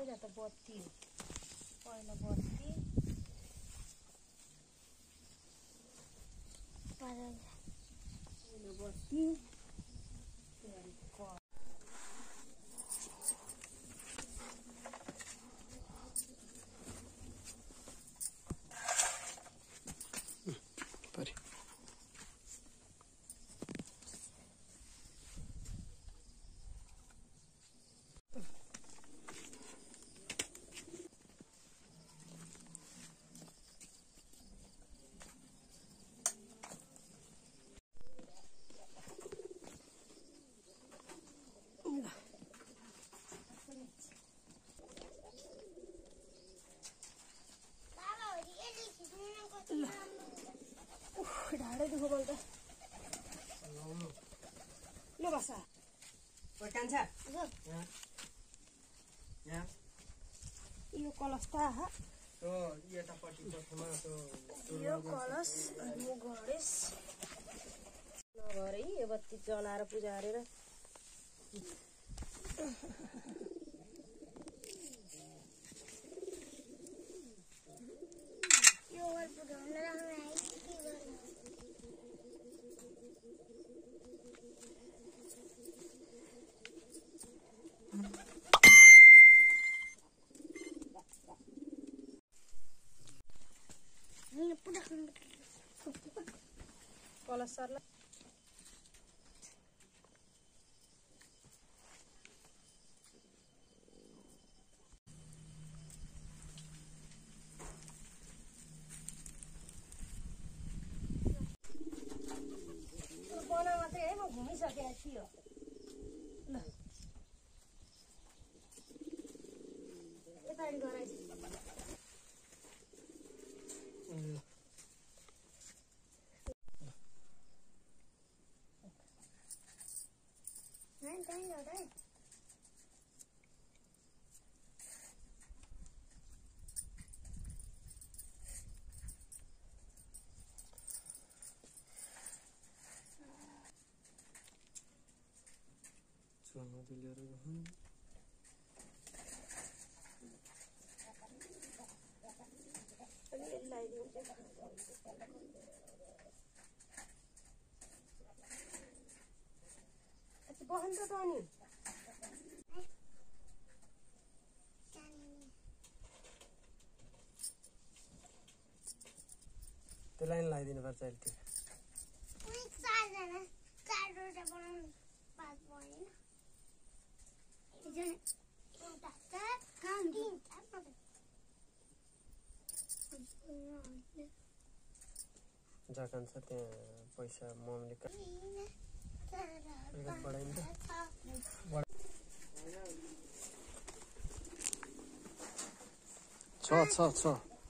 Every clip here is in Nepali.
पहिला त बत्ती पहिला बत्ती पहिला बत्ती ढाडै दुखो मलाई त ल बसा कान्छ यो कलश त आहा यो कलश अनि यो गणेश नगरे यो बत्ती जलाएर पूजा गरेर कलश सर्ला बनाउन चाहिँ है म घुमिसकेको थियो ल यतापट्टि गराइदिनु बहन त अनि त्यो लाइन लगाइदिनु पर्छ अहिले त्यो जकान छ त्यहाँ पैसा मम्मीले बढाइन्छ छ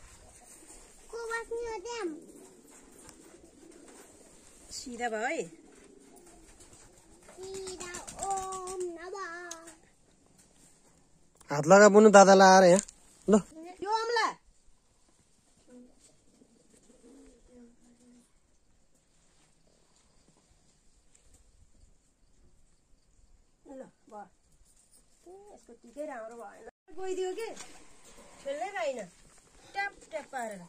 सिधा भयो है हात लगा बुनु दादालाई आएर यहाँ ल यो अम्ला ल भयो यसको टिकै राम्रो भएन गइदियो कि खेल्नै पाइन ट्याप ट्याप पारेर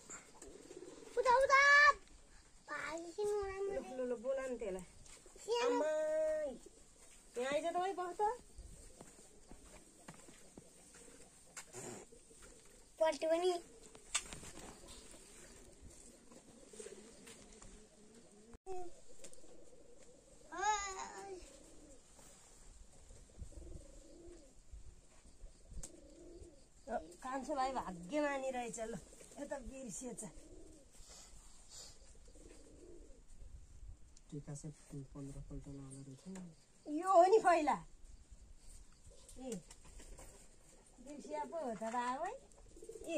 ल बोला नि त्यसलाई आमा यहाँ आइज तपाईँ बस त पट्टी पनि कान्छोलाई भाग्य मानिरहेछ ल यता बिर्सिएछ टिका चाहिँ 15 पल्ट लगाउँदो रहेछ यो हो नि पहिला ए बिर्सिया पो हो त बाबु है ए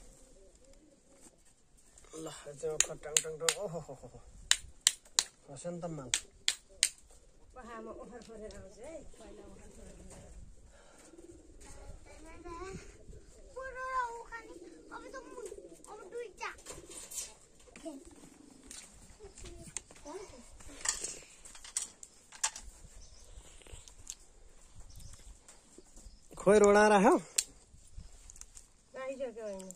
ल त्यो खटाङ टङ ओहो हो हो वसन्त माल पहामा ओखर फरेर आउँछ है पहिला ओखर फरेर खोइ रोडा राख्यो होइन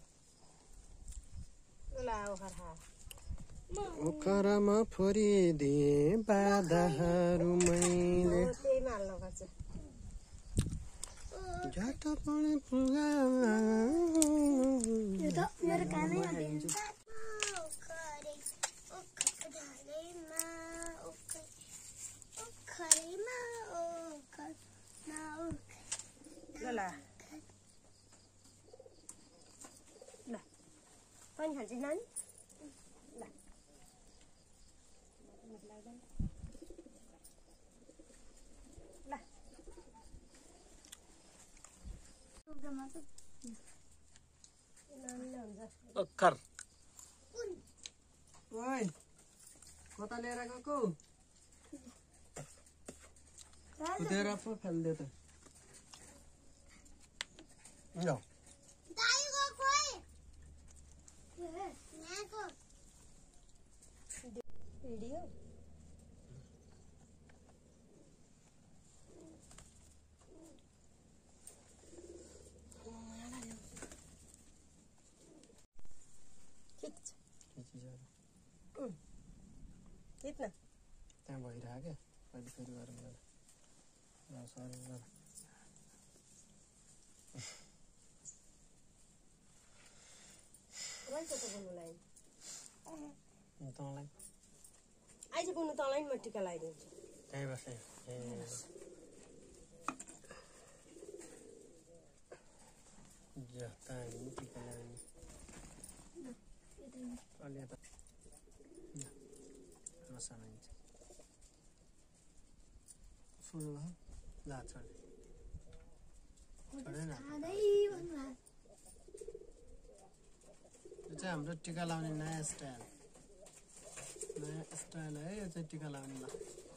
ल ओखरा ओखरामा फोरिदिए बाधाहरू मैले त्यहीमा हाल्नुपर्छ जाटा पनि फुला यो त मेरो कामै ल ल ल पनि खान्छ नानी ल ल ओखर ओइ कता लिएर गएको कुदेर पो फाल्दियो त ल भिडियो खिच्न त्यहाँ भइरहेको क्या अहिले फेरि गरौँ ल सरी ल तँलाई आइज गुन्नु तँलाई म टिका लगाइदिन्छु त्यही बसेँ ए जता टिका लगाउने अलि यता मसँग सुन्नु भयो ल छोडेन यो चाहिँ हाम्रो टिका लाउने नयाँ स्टाइल है यो चाहिँ टिका लाउने ल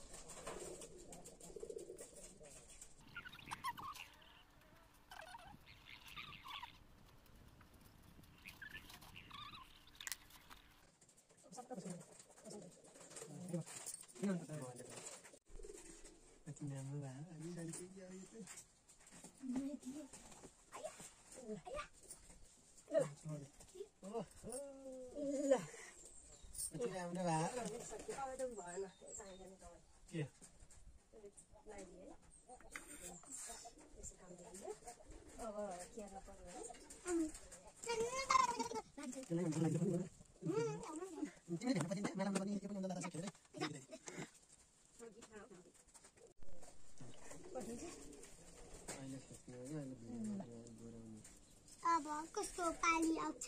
अब कस्तो पानी आउँछ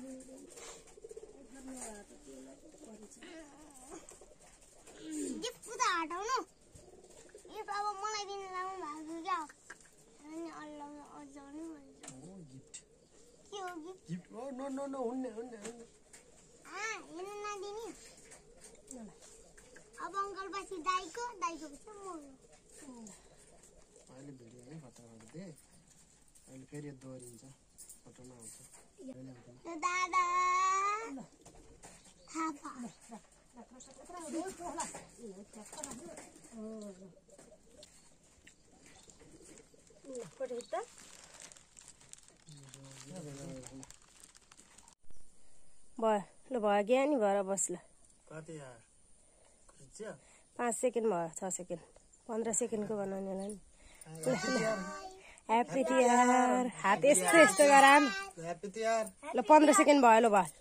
गिफ्ट त हटाउनु यो अब मलाई दिन लाउनु भएको क्या अनि अल्लाह अझाउनु गिफ्ट के हो gift gift oh no no no हुन्न हेर्नु नदिने अब अङ्कल पछि दाइको पछि म अहिले भिडियो नै खतरा गरिदिए अहिले फेरि यो दोहोरिन्छ फोटो नआउँछ दादा थापा फोटो खिच्दा भयो ल भयो ज्ञानी भएर बस ल कति यार खिच्यो 5 सेकेन्ड भयो 6 सेकेन्ड 15 सेकेन्डको बनाउनेलाई नि ह्याप्पी तिहार हात यस्तो यस्तो गराम ह्याप्पी तिहार ल 15 सेकेन्ड भयो ल भयो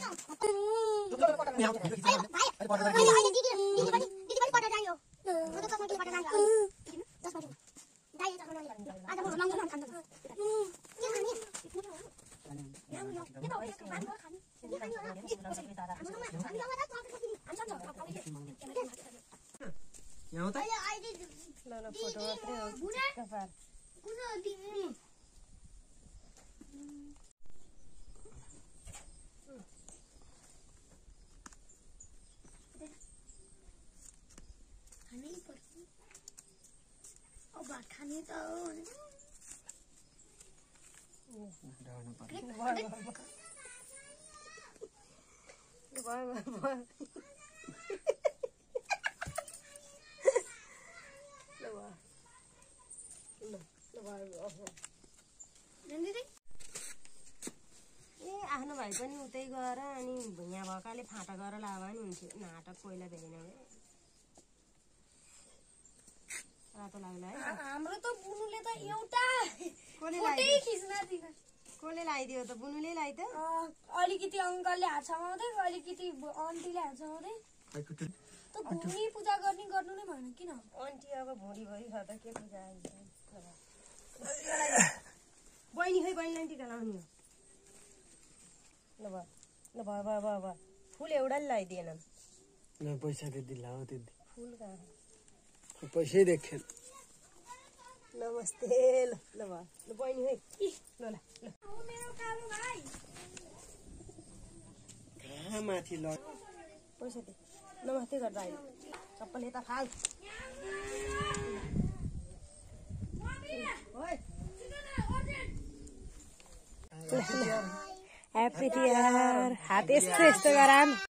यहाँ त ल फोटो मात्रै हो कपार खाने त आफ्नो भाइ पनि उतै गएर अनि यहाँ भएकाले फाटा गरेर लाभा नि हुन्थ्यो नाटक कोइला भएन रातो लाग्ला है हाम्रो त बुनुले त एउटा कसले लगाइदियो त बुनुले लगाइ त अलिकति अङ्कलले हात समाउँदै अलिकति आन्टीले हात समाउँदै त भुँडी पूजा गर्नु नै भएन किन आन्टी अब भुँडी भरि छ त के पूजा बहिनी खै बहिनीलाई टिका लाउने हो ल भयो फुल एउटा लगाइदिएन पैसा त्यति लाओ त्यति फुल कहाँ पैसै देखेन नमस्ते ल भयो ल बहिनी है ल मेरो कालो भाइ कहाँ माथि ल पैसा दे नमस्ते गर्दा अहिले सबैले यता फाल ह्याप्पी तिहार हात यस्तो गराम